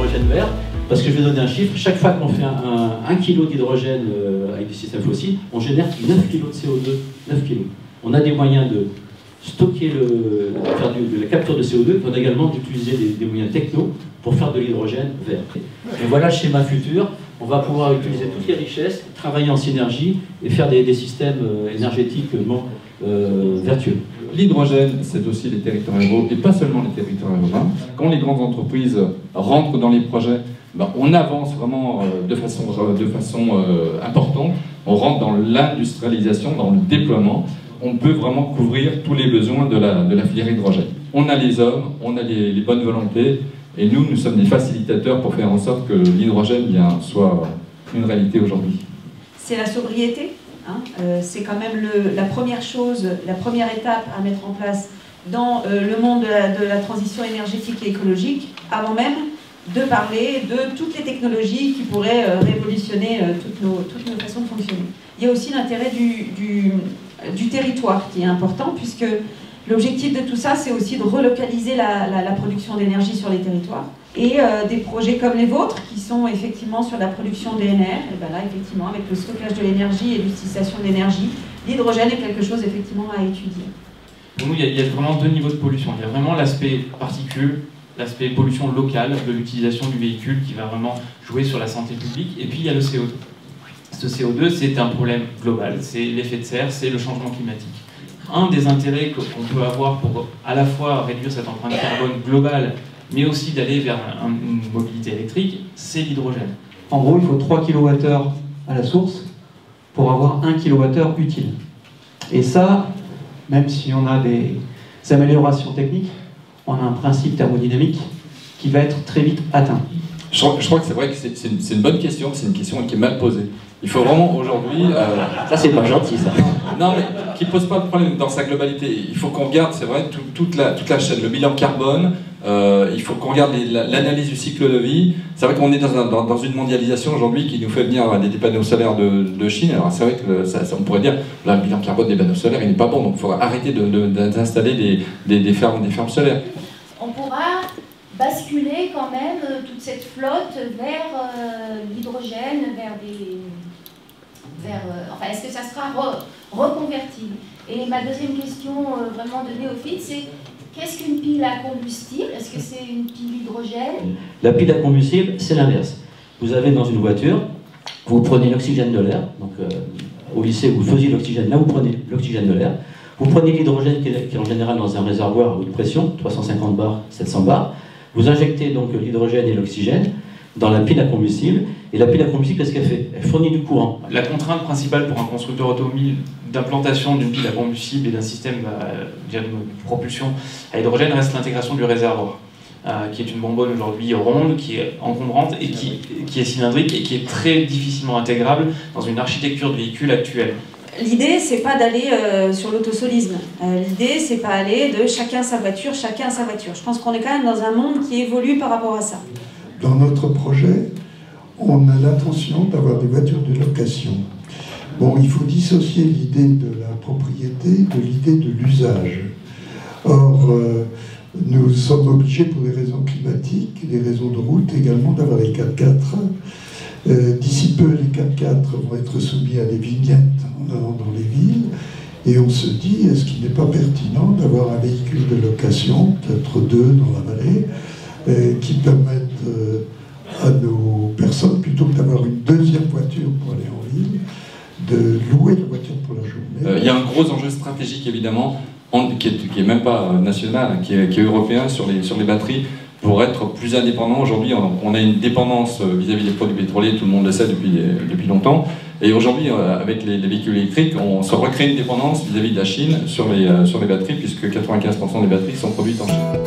l'hydrogène vert, parce que je vais donner un chiffre, chaque fois qu'on fait 1 kg d'hydrogène avec des systèmes fossiles, on génère 9 kg de CO2, 9 kg. On a des moyens de stocker, faire de la capture de CO2, on a également d'utiliser des moyens techno pour faire de l'hydrogène vert. Et voilà le schéma futur, on va pouvoir utiliser toutes les richesses, travailler en synergie et faire des systèmes énergétiques vertueux. L'hydrogène, c'est aussi les territoires ruraux, et pas seulement les territoires urbains. Quand les grandes entreprises rentrent dans les projets, ben, on avance vraiment de façon importante, on rentre dans l'industrialisation, dans le déploiement, on peut vraiment couvrir tous les besoins de la filière hydrogène. On a les hommes, on a les bonnes volontés, et nous sommes des facilitateurs pour faire en sorte que l'hydrogène soit une réalité aujourd'hui. C'est la sobriété, hein, c'est quand même la première chose, la première étape à mettre en place dans le monde de la transition énergétique et écologique, avant même de parler de toutes les technologies qui pourraient révolutionner toutes nos façons de fonctionner. Il y a aussi l'intérêt du territoire qui est important, puisque l'objectif de tout ça, c'est aussi de relocaliser la production d'énergie sur les territoires. Et des projets comme les vôtres, qui sont effectivement sur la production d'ENR, et ben là, effectivement, avec le stockage de l'énergie et l'utilisation de l'énergie, l'hydrogène est quelque chose, effectivement, à étudier. Pour nous, il y a vraiment deux niveaux de pollution. Il y a vraiment l'aspect particules, l'aspect pollution locale de l'utilisation du véhicule qui va vraiment jouer sur la santé publique, et puis il y a le CO2. Ce CO2, c'est un problème global, c'est l'effet de serre, c'est le changement climatique. Un des intérêts qu'on peut avoir pour à la fois réduire cette empreinte carbone globale, mais aussi d'aller vers une mobilité électrique, c'est l'hydrogène. En gros, il faut 3 kWh à la source pour avoir 1 kWh utile. Et ça, même si on a des améliorations techniques, on a un principe thermodynamique qui va être très vite atteint. Je crois que c'est vrai que c'est une bonne question, c'est une question qui est mal posée. Il faut vraiment aujourd'hui... Ça, c'est pas gentil, ça. Non, mais qui ne pose pas de problème dans sa globalité. Il faut qu'on regarde, c'est vrai, toute la chaîne, le bilan carbone, il faut qu'on regarde l'analyse du cycle de vie. C'est vrai qu'on est dans une mondialisation aujourd'hui qui nous fait venir des panneaux solaires de Chine. Alors c'est vrai que on pourrait dire, là, le bilan carbone des panneaux solaires, il n'est pas bon, donc il faudra arrêter d'installer des fermes solaires. On pourra basculer quand même toute cette flotte vers l'hydrogène, enfin, est-ce que ça sera reconverti? Et ma deuxième question, vraiment de néophyte, c'est qu'est-ce qu'une pile à combustible? Est-ce que c'est une pile hydrogène? La pile à combustible, c'est l'inverse. Vous avez dans une voiture, vous prenez l'oxygène de l'air, donc au lycée vous faisiez l'oxygène, là vous prenez l'oxygène de l'air, vous prenez l'hydrogène qui est en général dans un réservoir à haute pression, 350 bars, 700 bars, vous injectez donc l'hydrogène et l'oxygène dans la pile à combustible, et la pile à combustible, qu'est-ce qu'elle fait? Elle fournit du courant. La contrainte principale pour un constructeur automobile d'implantation d'une pile à combustible et d'un système de propulsion à hydrogène reste l'intégration du réservoir, qui est une bonbonne aujourd'hui ronde, qui est encombrante et qui est cylindrique et qui est très difficilement intégrable dans une architecture de véhicule actuelle. L'idée, c'est pas d'aller sur l'autosolisme. L'idée, c'est pas aller de chacun sa voiture, chacun sa voiture. Je pense qu'on est quand même dans un monde qui évolue par rapport à ça. Dans notre projet, on a l'intention d'avoir des voitures de location. Bon, il faut dissocier l'idée de la propriété de l'idée de l'usage. Or, nous sommes obligés, pour des raisons climatiques, des raisons de route également, d'avoir les 4x4. D'ici peu, les 4x4 vont être soumis à des vignettes en allant dans les villes. Et on se dit, est-ce qu'il n'est pas pertinent d'avoir un véhicule de location, peut-être 2 dans la vallée, qui permettent à nos personnes, plutôt que d'avoir une deuxième voiture pour aller en ville, de louer la voiture pour la journée. Il y a un gros enjeu stratégique, évidemment, qui est même pas national, qui est européen sur les batteries, pour être plus indépendant. Aujourd'hui, on a une dépendance vis-à-vis des produits pétroliers, tout le monde le sait depuis longtemps. Et aujourd'hui, avec les véhicules électriques, on se recrée une dépendance vis-à-vis de la Chine sur les batteries, puisque 95% des batteries sont produites en Chine.